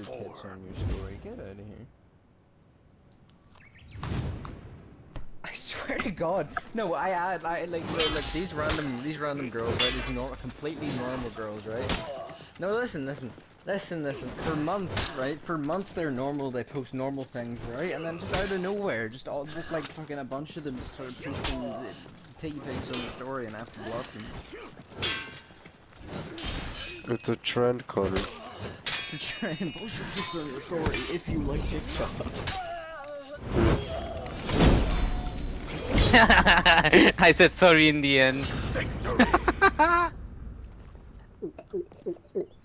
your tits on your story. Get out of here. I swear to God. No, I like these random girls, right? These completely normal girls, right? No, listen. For months, right? For months they're normal. They post normal things, right? And then just out of nowhere, just like fucking a bunch of them just started posting titty pics on the story, and I have to block them. It's a trend, Connor. It's a trend. Post your tits on your story if you like TikTok. I said sorry in the end.